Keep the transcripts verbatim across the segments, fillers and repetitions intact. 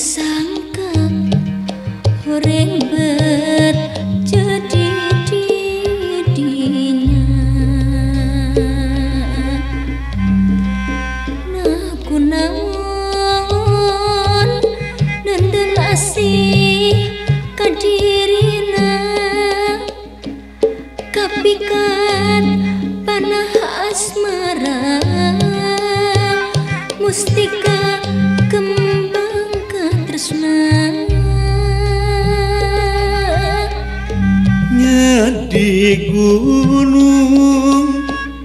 sangka horeng bet jadi didinya nah kunaon nendel asih kadirina kapikan panah asmara mustika kembang katresna di gunung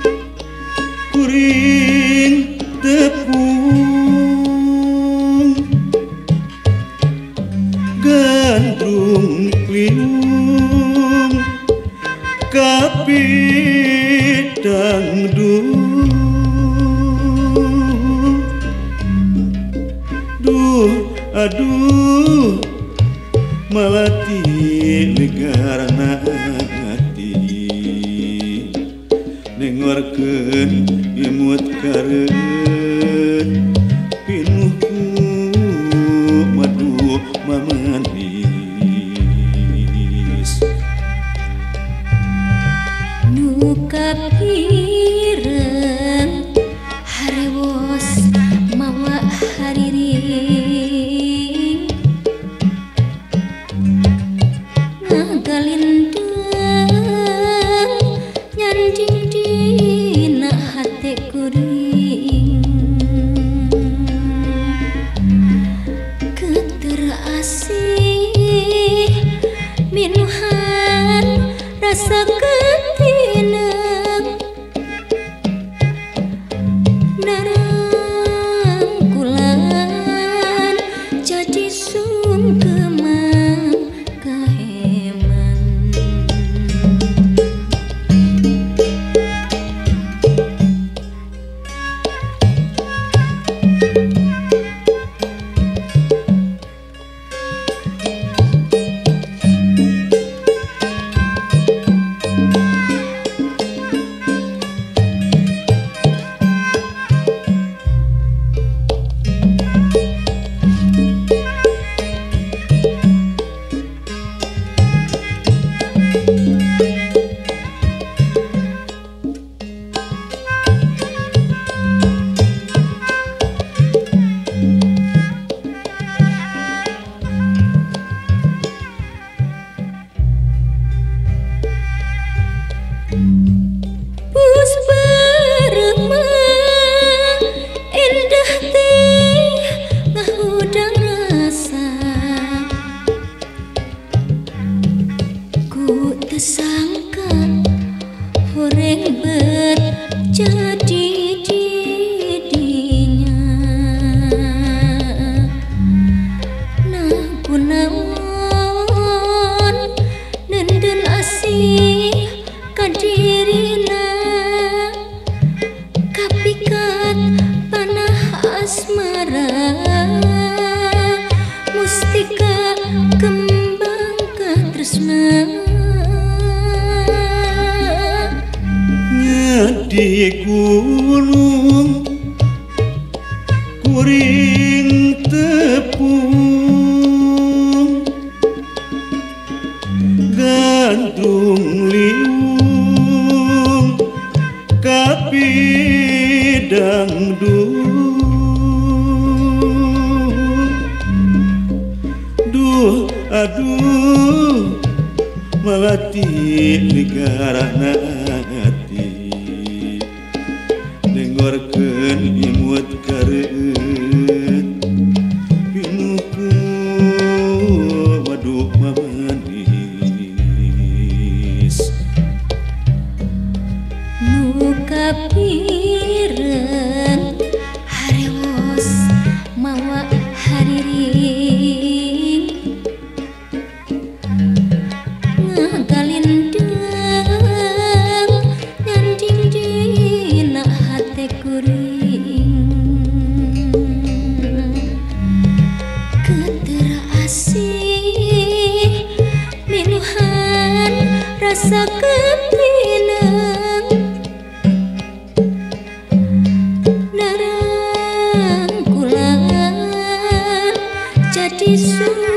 kuring tepung gandrung kliung kapi dangdung duh aduh malati negarana nengorkeun imut kareun pinuh ku madu mamanis nu kapireun harewos mawa hariring ngagalindeng nyanjing dina hate kuring keterasih minuhan rasa ketineng narangkulan jadi sungkeman kaheman sangka horeng bet jadi didinya nah kunaon nendel asih kadirina kapikat panah asmara mustika kembang katresna di gunung kuring tepung gandrung liung kapi dangdung duh aduh malati negarana nengorkeun imut kareun pinuh ku madu mamanis nu kapireun harewos mawa hariring ngagalindeng nyanjing dina hate kuring keterasih minuhan rasa ketineng narangkulan jadi isu